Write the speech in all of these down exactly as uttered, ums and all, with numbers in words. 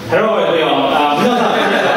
Hello everyone. あ、皆さん。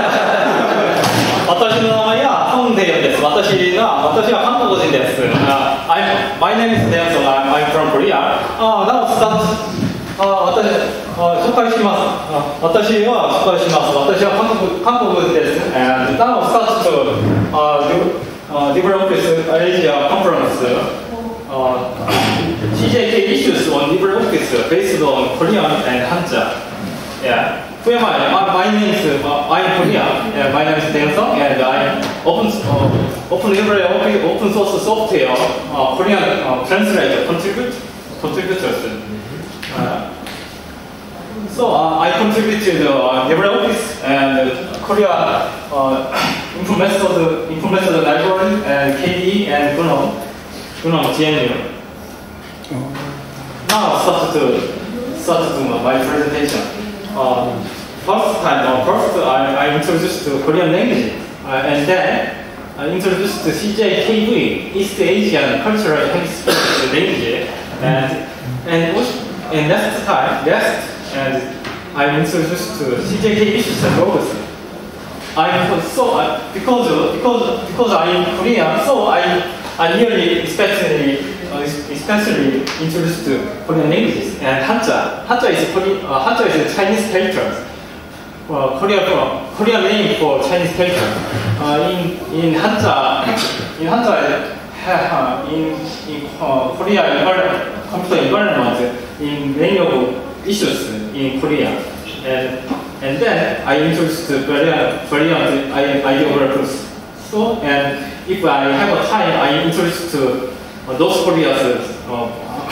私の名前はソンデヨンです。私が私は韓国人です。Uh, I'm, my name is Deon. I'm, I'm from Korea. Uh, now start. あ、私、あ、紹介します。あ、私は紹介します。私は韓国韓国です。And now start to uh, uh, develop this Asia conference. Uh, C J K issues on LibreOffice based on Korean and Hanja. Yeah. Who am I? Uh, my name is uh, I'm Korean. Yeah, my name is Deon Sung, and I'm open uh, open library open source software uh, Korean uh, translator contribute contributors. Uh, so uh, I contribute to the uh, LibreOffice and Korea uh, info method info method library and K D E and GNOME GNOME G N U. Now start to start to my presentation. Uh, first time, uh, first I, I introduced to Korean language, uh, and then I introduced to C J K V, East Asian Cultural Hemisphere language, and and and next time, next, and I introduced to C J K issues and roles. I so I, because because because I'm Korean, so I I nearly especially. Uh, especially introduced to Korean languages and Hanja. Hanja is Korean, uh, Hanja is a Chinese character. Uh, Korean uh, Korean name for Chinese character. Uh, in in Hanja, in Hanja, uh, in in uh, Korea environment, computer environment, in many of issues in Korea, and and then I introduced variant variant ideographers. So and if I have a time, I introduced to Uh, those Korea's uh,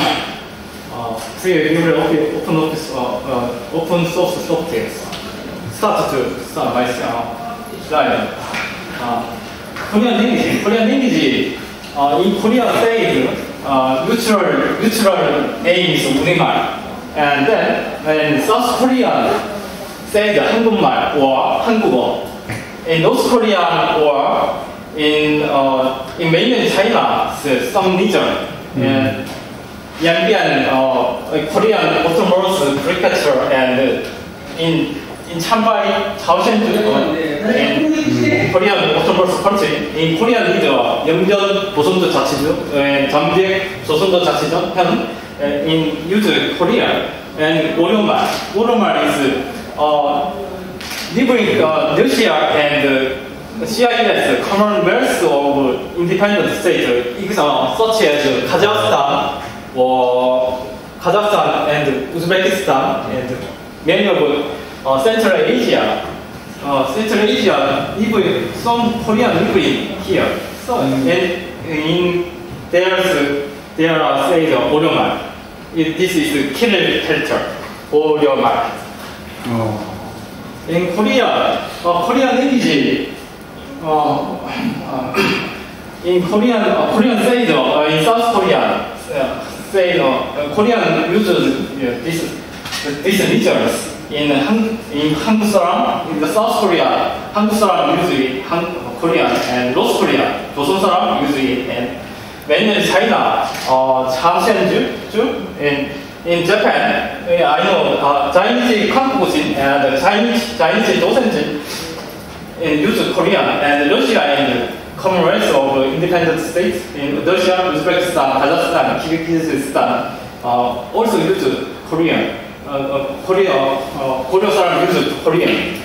uh, free open office, uh, uh, open source software. Start to start my uh, slide. Uh, Korean language. Korean language. Uh, in Korea said uh, neutral neutral name is 우리말, and then and South Korean said 한국말 or 한국어. In North Korean or in uh, in mainland China, some region, mm-hmm. and Yanbian, uh, Korean automorphous caricature, and in in Chanbai, Chaoshenju, uh, in Korean automorphous country, in Korean leader, 영변 조선도 자치주, and 잠재 조선도 자치주, 현, in use Korean, and 오료말, 오료말 is uh, living uh, Russia and C I S, Commonwealth of Independent States, uh, such as Kazakhstan, or Kazakhstan and Uzbekistan, and many of uh, Central Asia. Uh, Central Asia, even some Korean live here. So, mm. and in there's there are said 오료말. This is killer culture, 오료말. Oh. In Korea, uh, Korean language. Uh, uh, in Korean, uh, Korean said uh, in South Korea, uh, say uh, Korean uses uh, this these regions in Han in 한국 사람 in the South Korea, 한국 사람 use it, Han, Korean, and North Korea, 조선 사람 use it, and mainland China, uh, Chaoshenju, in in Japan, uh, I know uh, Chinese 한국인 and Chinese Chinese 조선인. And use Korean and Russia and Commonwealth of Independent States in Russia, Uzbekistan, Kazakhstan, Kyrgyzstan uh, also use Korean. Uh, uh, Korea, uh, Korea saram use Korean.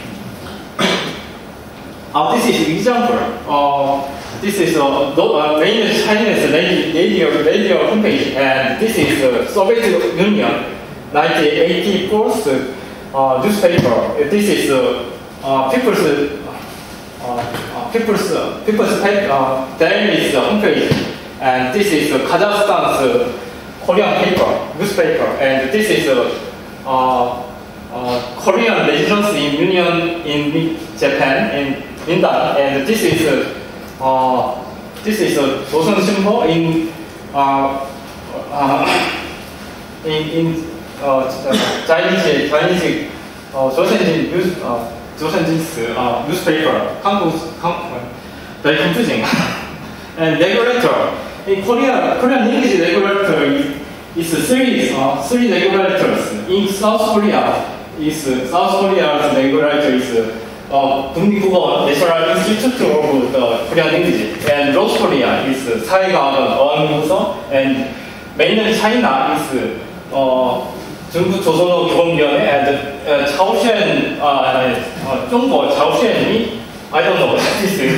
Uh, this is example. Uh, this is uh, uh, mainly Chinese radio radio homepage, and this is uh, Soviet Union nineteen eighty-four uh, newspaper. This is uh, uh, people's. Uh, uh, people's uh, people's paper, uh, Daily's uh, homepage, and this is uh, Kazakhstan's uh, Korean paper, newspaper, and this is uh, uh, uh, Korean residents in Union in Japan, in Mindan, and this is uh, uh, this is uh, Joseon Shinbo in uh, uh, in in uh, Chinese Chinese uh, Joseon news. Uh, Joseon uh, newspaper, 한국, 한국, very confusing. And regulator, in Korea, Korean language regulator is, is three, uh, three regulators. In South Korea, is South Korea's language is uh, 국립국어 National Institute of the Korean Language, and North Korea is 사회과학원 어학연구소, and mainland China is uh, 중국 조선어 교범위원회, and uh, Chaoshen, uh, uh, 中国 Chaoshen, I don't know what this is.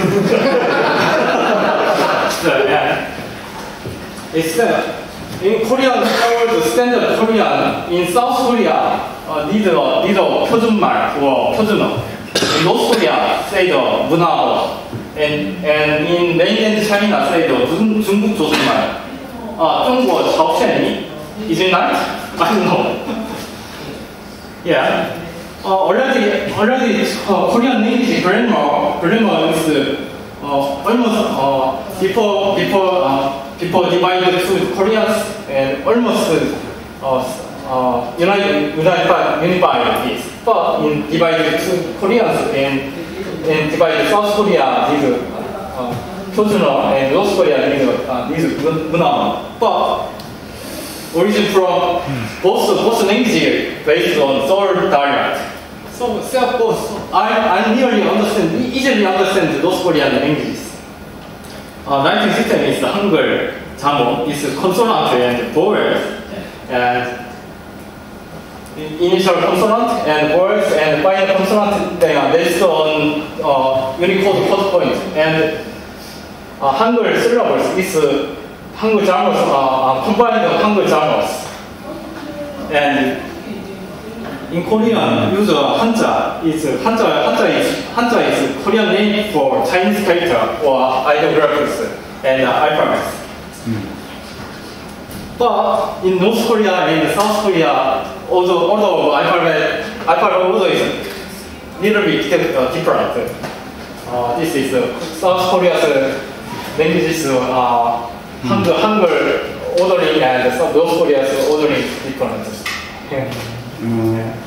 So, yeah. It's uh, in Korean called standard Korean. In South Korea, uh, these are these are 표준말 or 표준어. In North Korea, say the 문화어, and and in mainland China, say the 중, 중국 조선말. Uh, 中国 朝鲜이 is it not? I don't know. Yeah. Uh, already already uh, Korean language grammar grammar is uh, almost uh, before before uh, before divided to Koreans, and almost uh, uh, united unified unified is, but in divided to Koreans and and divided South Korea these uh, 표준어, and North Korea these uh, these 문화, but origin from both both languages based on third dialect. So, of course, I I nearly understand easily understand North Korean languages. Uh, writing system is Hangul, Jamo, is consonant and vowels, and initial consonant and vowels and final consonant, they are based on uh, Unicode code point, and uh, Hangul syllables is uh, Hangul Jamos, uh, uh, combined Hangul Jamos, and in Korean, use Hanja is Hanja. Hanja is Hanja is Korean name for Chinese character or ideographics and uh, alphabets. Mm. But in North Korea and South Korea, although although alphabet alphabet order is little bit different. Uh, this is uh, South Korea's languages uh, Hangul Hangul ordering, and North Korea's ordering different. Yeah. Mm. Yeah.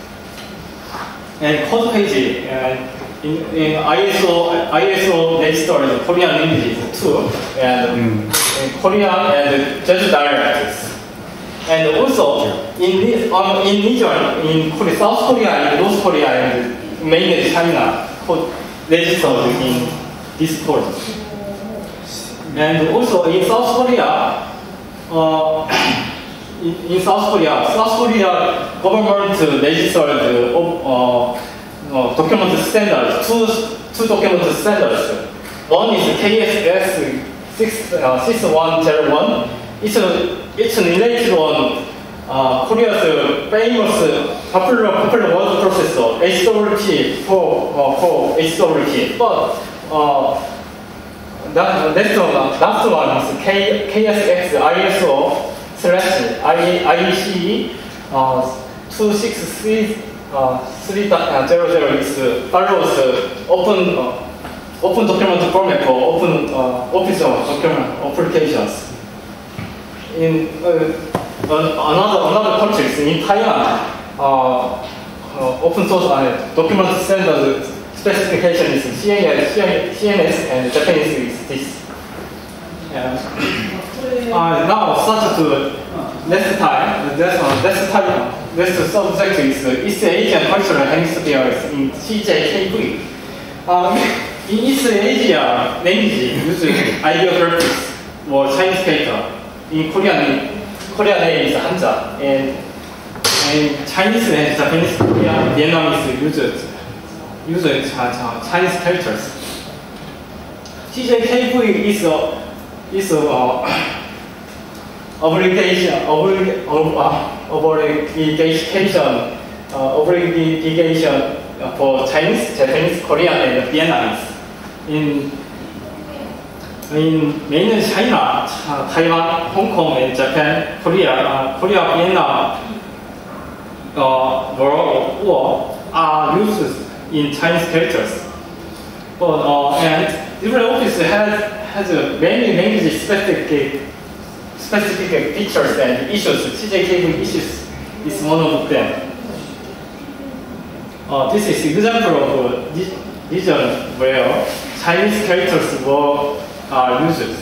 And code page, and in, in I S O I S O registered Korean languages too, and mm. in Korean and Jeju dialects, and also in this um, in region in Korea, South Korea and North Korea and mainland China, code registered in this code, and also in South Korea. Uh, In, in South Korea, South Korea government registered uh, uh, document standards, two, two document standards. One is K S S six one zero one. It's, it's related on uh, Korea's famous popular, popular word processor, H W T for, uh, for H W T. But uh, that, that's the last one is K, K S X I S O slash I E C uh, two six three three zero zero is uh, follows uh, open uh, open document format for open uh, official document applications. In uh, another another countries, in Taiwan, uh, uh, open source uh, document standard specification is C N S, and Japanese is this. Yeah. Uh, now start to next time. Next next time. Next subject is uh, East Asian cultural hemispheres in C J K V. Um, in East Asia, language use ideographics or Chinese character. In Korean, Korean name is Hanja, and and Chinese and Japanese, Korean, Vietnamese use use Chinese characters. C J K V is a is a uh, obligation, oblig, uh, obligation, uh, obligation for Chinese, Japanese, Korean, and Vietnamese. In in mainland China, Taiwan, Hong Kong, and Japan, Korea, uh, Korea, Vietnam, uh, World War are used in Chinese characters. But uh, and different office has has uh, many language specific specific features and issues. C J K V issues is one of them. Uh, this is example of a region where Chinese characters were are used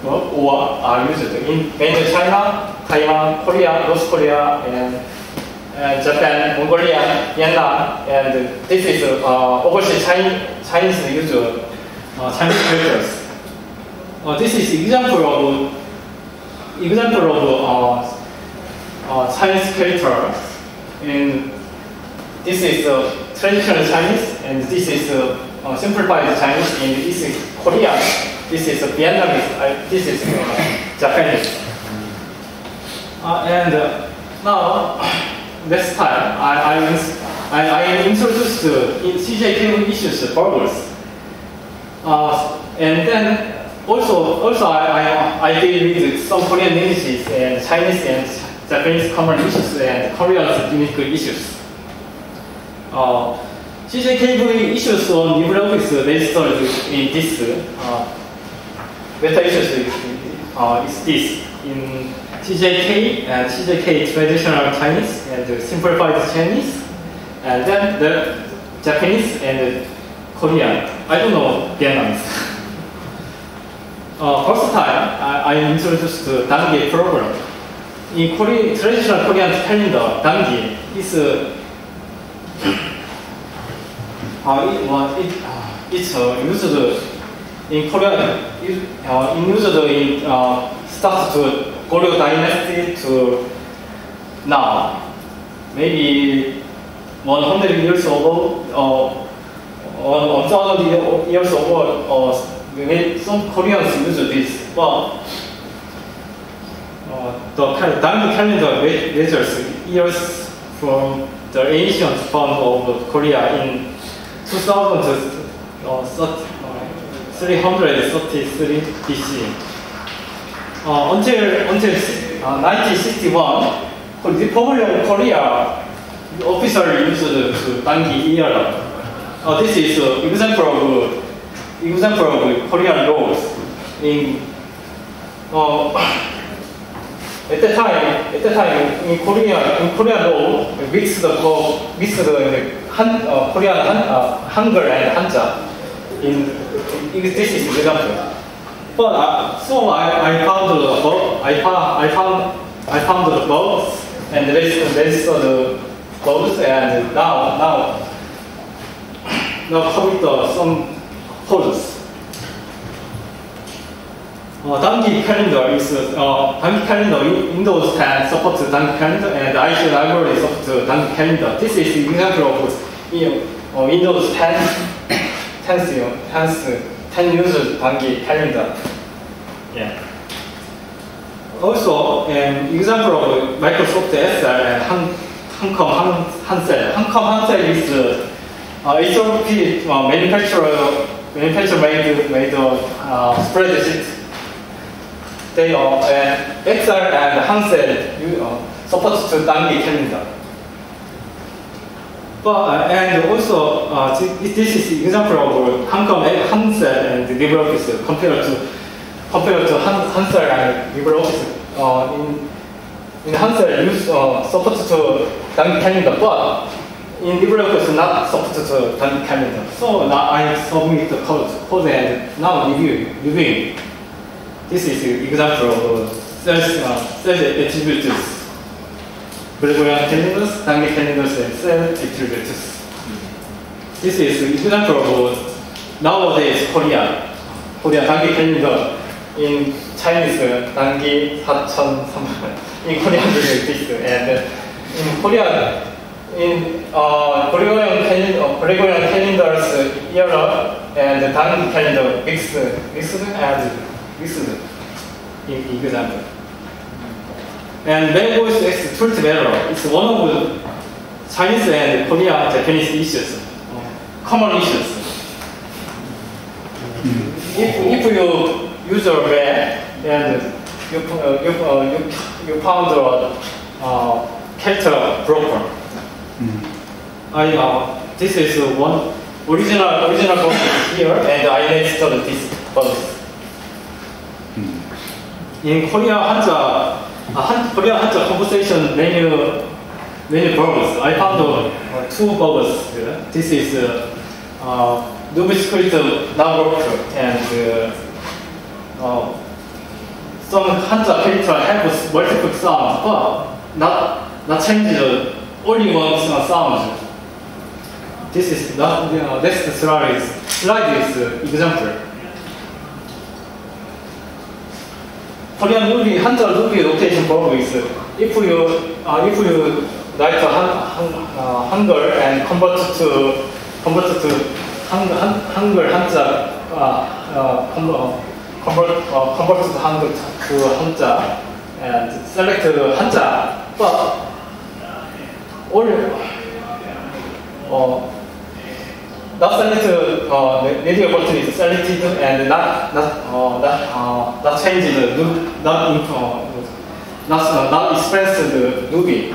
or are used in mainland China, Taiwan, Korea, North Korea, and and Japan, Mongolia, Vietnam, and this is uh, overseas Chinese, Chinese user uh, Chinese characters. Uh, this is example of example of uh, uh, Chinese character. And this is uh, traditional Chinese, and this is uh, uh, simplified Chinese, and this is Korean. This is uh, Vietnamese. Uh, this is uh, Japanese. Uh, and uh, now, next time I I, I, I introduced uh, in C J K V issues burgers, uh, and then also also I I, I deal with some Korean languages and Chinese and Japanese common issues and Korean unique issues. Uh, C J K V issues on LibreOffice registered in this. Uh, beta issues uh, is this in C J K and C J K traditional Chinese and simplified Chinese, and then the Japanese and Korean. I don't know Vietnamese. uh, first time I, I introduced the Dangi program. In Korean, traditional Korean calendar, Dangi is uh, uh, it, well, it, uh, it's uh, used in Korea. It, uh, it used in uh, start to Goryeo dynasty to now, maybe one hundred years ago, or one thousand years ago, or maybe some Koreans use this, but uh, the Dangi calendar measures years from the ancient form of Korea in two thousand three hundred thirty-three B C. Uh, until until uh, nineteen sixty-one, the Republic of Korea officially used the Dangi era. Uh, this is an uh, example of example of Korean laws. In uh, at the time, at the time in Korea, in Korean law, mixed the mixed the Han, uh, Korean Han, uh, Hangul and Hanja. In, in this is example. But uh, so I, I found the both. I found I found I found the both and registered registered the both, and now now now commit some holes. Uh, Dangi calendar is uh, Dangi calendar. Windows ten supports Dangi calendar, and I C library supports Dangi calendar. This is an example of you know, uh, Windows ten, ten, ten, ten users Dangi calendar. Yeah. Also, an example of Microsoft Excel and Han, Hancom Hansel. Hancom Hansel is uh, uh, H R P uh, manufacturer manufacturer made made uh, spreadsheet. They are uh, Excel and Hansel you, uh, supports to Dangi calendar. But uh, and also uh, this is example of Hancom Hansel and LibreOffice compared to compared to Han, Hansel and LibreOffice. Uh, in in Hansel use uh, support to Dangi calendar, but in LibreOffice not support to Dangi calendar. So now I submit the code, code and now review reviewing. This is an example of sales uh, sales attributes. Gregorian calendars, Dangi calendars, and sales attributes. This is an example of nowadays Korean Korean Dangi calendar. In Chinese, Dangi 사천 삼백. In Korean, this, and in Korean, in uh, Gregorian calendar, Gregorian calendars era and Dangi calendar mixed, mixed and mixed. In example. And language X twelve error is one of the Chinese and Korean Japanese issues, common issues. If if you user web and you uh, you, uh, you you found a uh, character broker. Mm. I uh, this is one original original box here, and I registered this box. Mm. In Korea Hanja, uh, Han, Korea Hanja conversation menu menu bugs. I found uh, two bugs. Here. This is uh, uh, Ruby script non-worker and. Uh, Uh, some Hanja character have multiple sounds, but not not change only one uh, sound. This is not, you know, next slide is, slide is uh, example. Korean Ruby, Hanja Ruby notation problem is if you uh, if you write a han, han, uh, Hangul and convert to convert to hang, han, Hangul Hanja uh, uh, convert convert uh, convert to Hangul to Hanja and select Hanja, but all uh, not selected uh, radio button is selected and not not uh, not uh, not changed not uh, not uh, not expressed the Ruby.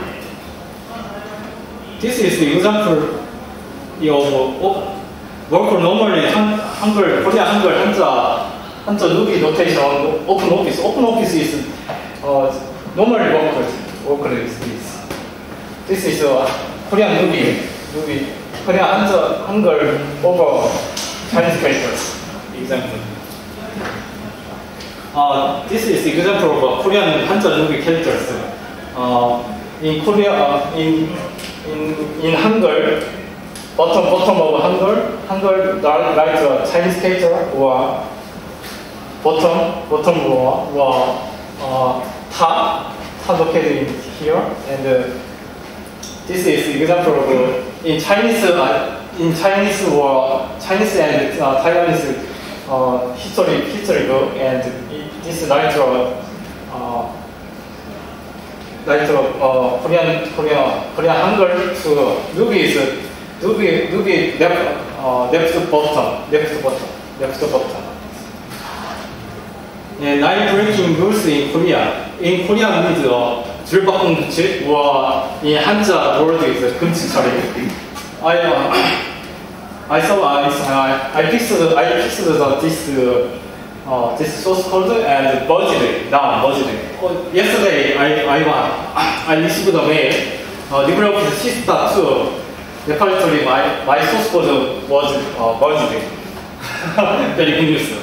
This is the example of work normally Hangul, Korean Hangul, Hanja, Hanja Ruby notation. Open Office. Open Office is uh, normally work work is this. This is uh, Korean Ruby. Ruby. Korean Hanja Hangul over Chinese characters. Example. Uh, this is the example of Korean Hanja Ruby characters. Uh, in Korea, uh, in in in Hangul, bottom bottom of Hangul, Hangul write a Chinese character or bottom bottom or or uh, ta ta located in here, and uh, this is the example of uh, in Chinese uh, in Chinese or Chinese and uh, Taiwanese uh, history history book, and it, this writer uh, writer uh, Korean Korean Korean Hangul to Ruby is Ruby Ruby left uh, left bottom left bottom left bottom. And line breaking rules in Korea. In Korean with uh, 줄바꿈 금치 or in Hanja word is 금치 처리. I uh, I saw I I fixed I fixed the, this uh, this source code and merged it down merged it. Uh, yesterday I I I received a mail. Uh, LibreOffice six point two repository my my source code was uh, merged. Very good news.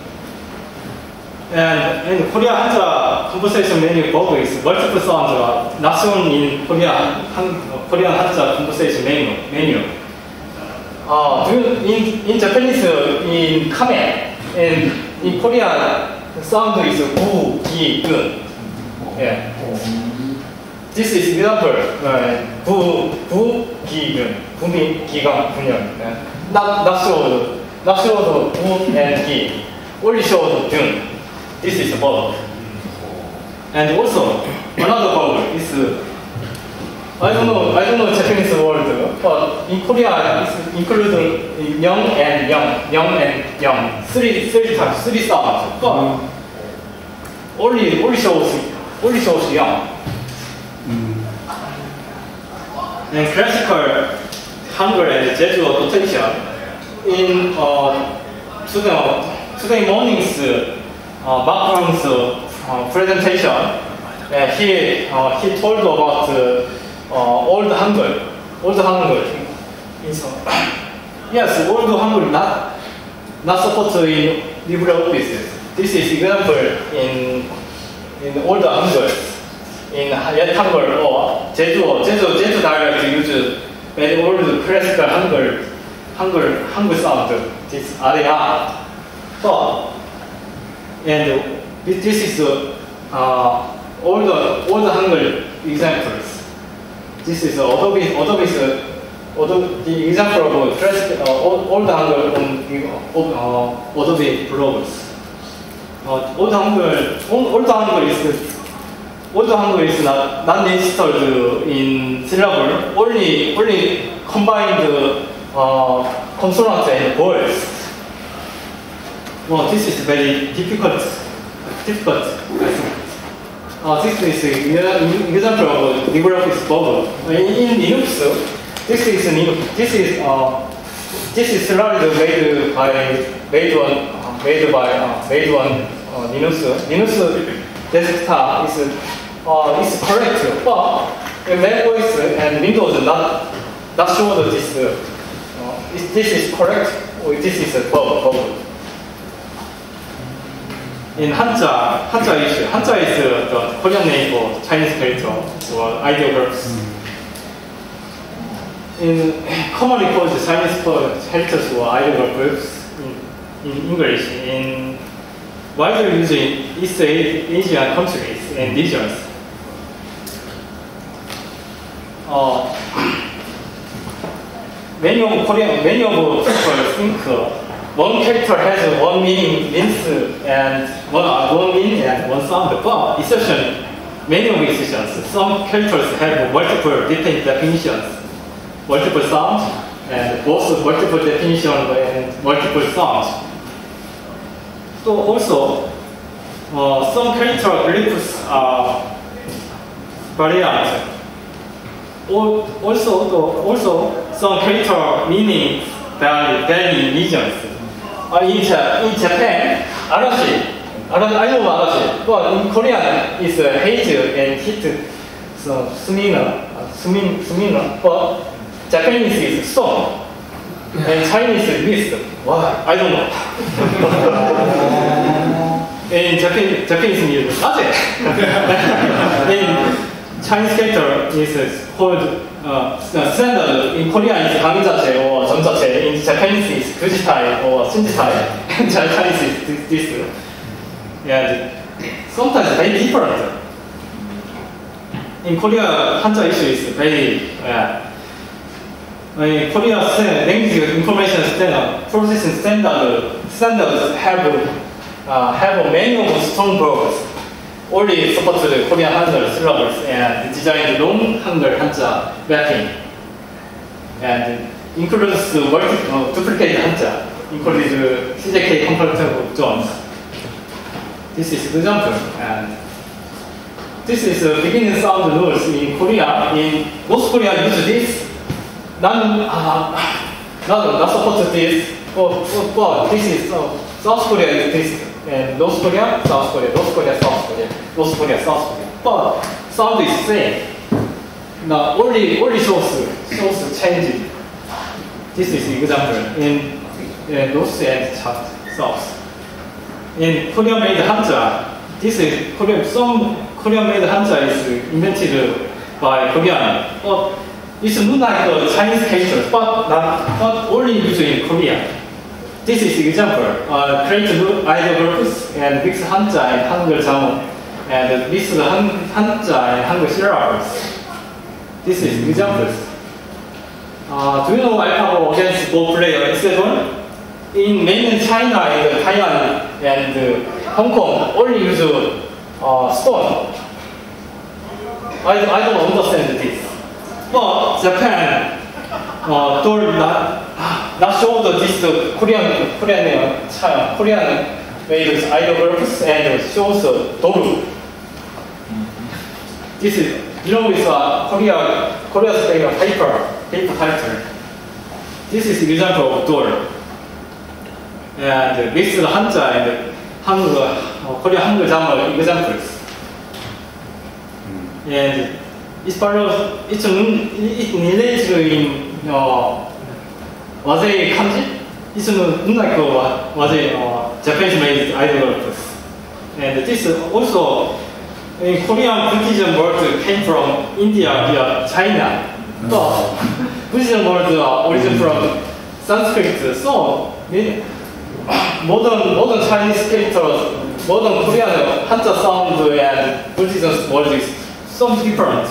And in Korea Hanja conversation menu bug is multiple sounds are not shown in Korean Korean Hanja conversation menu. menu. Uh, in in Japanese in Kame and in Korean the sound is 부, 기, 근. Yeah. This is example. 부, 부, 기, 근. 부민, 기강, 분열. Not not showed not showed 부 and 기. Only showed 균. This is a bug. And also, another bug is, uh, I don't know, I don't know Japanese word, but in Korea it's included young and young, young and young, three, three times, three sounds, but only, only shows, only shows young. Mm. And classical Hangul and Jeju notation in uh, today, today morning's Uh, Macron's uh, presentation, uh, he uh, he told about uh, uh, old Hangul, old Hangul. Yes, old Hangul not not supported in LibreOffice. This is example in in old Hangul, in Yet Hangul or Jeju Jeju Jeju dialect use very old classical Hangul Hangul Hangul sound. This area, but. And this is uh, all the all the Hangul examples. This is uh, Adobe Adobe's uh, Adobe the example of classic uh, all, all the Hangul on uh, Adobe blogs. Uh, all the Hangul all, all the Hangul is all the Hangul is not not registered in syllable. Only only combined uh, consonants and vowels. Well, this is very difficult. Difficult. Uh, this is an example of LibreOffice bubble. In, in Linux, this is Linux. This is uh, this is slide made by made one uh, made by uh, made one uh, Linux. Linux desktop is uh, is correct, but in macOS and Windows not not sure this uh, is, this is correct or this is a bubble. bubble. In Hanja, Hanja issue, Hanja is uh, the Korean name for Chinese character or ideographs. Mm. in commonly called Chinese characters or ideographs in, in English, in widely used in East Asian countries and regions. Uh, many of Korean, many of people think uh, one character has one meaning, means and one, uh, one meaning and one sound, but essentially, many of exceptions, some characters have multiple different definitions, multiple sounds, and both multiple definitions and multiple sounds. So also, uh, some character glyphs are variant. Also, also some character meanings vary, vary in regions. Uh, in, in Japan, Arashi, I know Arashi, but in Korean it's uh, Heiju and Hit, so Sumina, Sumin, Sumina, but Japanese is Song, and Chinese is Mist. Why? I don't know. In Japan, Japanese music, 나제. In Chinese character is called uh, standard. In Korean it's 강자체 or 전자체. In Japanese it's 구지타이 or 신지타이. And Chinese is this. And sometimes very different. In Korea, Hanja issue is very. Uh, in Korea, language information standard, processing standard standards have uh, have many of strong verbs. Only support the Korean Hanja syllables and design long Hanja Hanja mapping, and includes multi, uh, duplicate Hanja, includes C J K compatible zones. This is the example, and this is the beginning sound rules in Korea. In North Korea use this. 나는 아 나도 not support this. But, but this is uh, South Korea is this. And North Korea, South Korea, North Korea, South Korea, North Korea, South Korea. But sound is same. Now only only source source change. This is example in uh, North and South. In Korean made Hanja, this is Korean. Some Korean made Hanja is invented by Korean, but it's not like the Chinese characters, but not but only used in Korea. This is example. Uh, create ideographs and mix Hanja and Hangul Jamun, and mix the Hanja and Hangul syllables. This is examples. Uh, do you know AlphaGo against Go player X seven? In mainland China and Taiwan and uh, Hong Kong, only use uh, stone. I, I don't understand this. But Japan, uh, don't not. Not show the this uh, Korean Korean uh, Korean made ideographs and shows the doll. This is below is a Korea Korea's paper paper character. This is example of doll. And this is Hanja and Hangul uh, Korean Hangul Jamun examples. And it's part of it's it relates in uh, was it kanji? It's unlike was it uh, Japanese made ideographs. And this also in Korean Buddhism word came from India via China. But Buddhism word uh, origin from Sanskrit. So modern modern Chinese characters, modern Korean Hanja sound and Buddhism word is so different.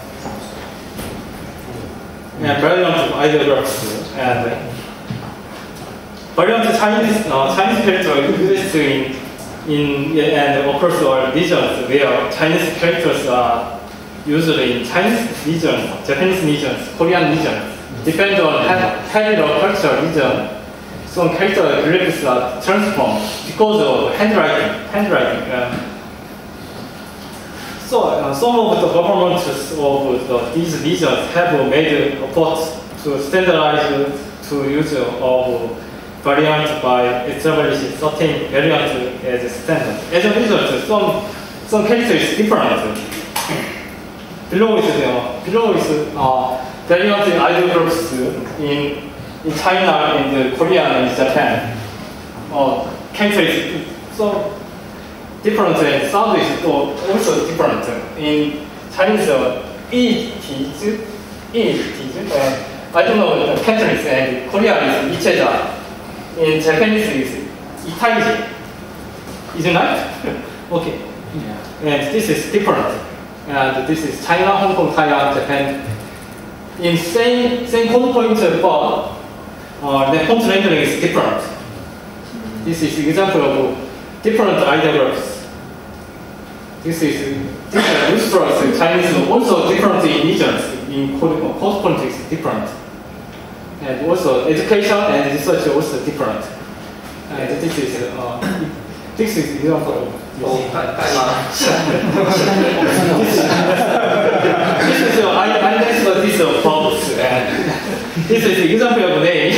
And variant of ideographs. And variant Chinese uh, Chinese character exists in in and across all regions where Chinese characters are usually in Chinese regions, Japanese regions, Korean regions. Depends on heavy or cultural region. Some character glyphs are transformed because of handwriting. Handwriting. Uh, so uh, some of the governments of the, these regions have made efforts to standardize to use of variant by establishing certain variants as standard. As a result, some some characters is different. Below is uh, below is uh, variant ideographs in in China, in Korea, and Japan. Uh, character is so different and sound is also different. In Chinese, uh, 一体字, 一体字, uh, I don't know, Cantonese and Korean is Icheda. In Japanese is Itaiji. Isn't it? Okay. Yeah. And this is different. And this is China, Hong Kong, Taiwan, Japan. In same same code point, but uh, the font rendering is different. This is example of different ideographs. This is this is illustrates Chinese also different in regions. In code point is different. And also education and research also different. And this is uh, this is example. Oh, this is uh, I I next this uh, prompts and this is example of name.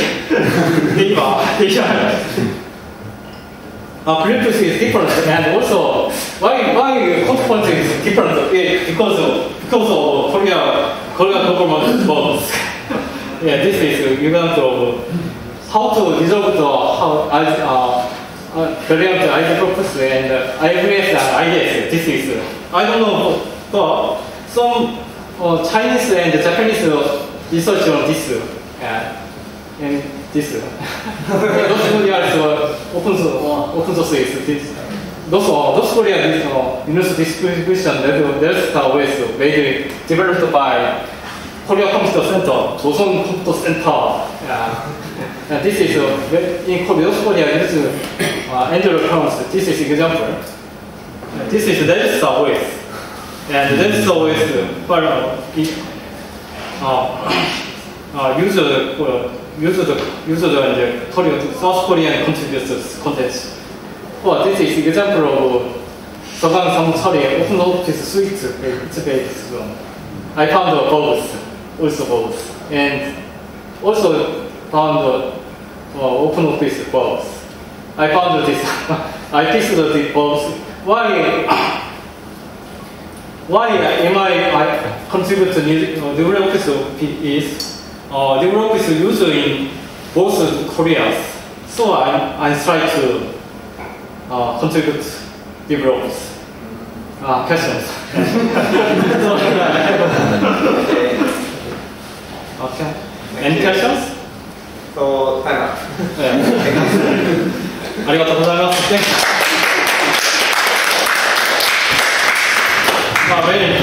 Uh, previous is different and also why why code point is different because of because of Korea Korean government bonds. Yeah, this is example of how to resolve the how as uh, uh, variant isotopes and uh, I F S and I D S. This is uh, I don't know, but some uh, Chinese and Japanese uh, research on this uh, and this. Those Koreans uh, open source uh, open source is this. Those uh, those Korean is uh, university distribution that that's O S made developed by Korea Computer Center, Joseon Computer Center. Yeah. And this is uh, in Korea, Korea use uh, Android phones. This is example. Uh, this is Register O S, and Register O S uh, uh, uh, use uh, use the use the Korean South Korean contributors content. Well, this is example of 서강 성철의 open office suite. It's based on. I found uh, both, also both, and also found uh, uh, open office both. I found this. I fixed the both. Why? Why am I, I contribute to LibreOffice is uh, LibreOffice used in both Koreas, so I I try to uh, contribute LibreOffice. Ah, questions. Okay. Any questions? So, time up. ありがとうございます。まあ、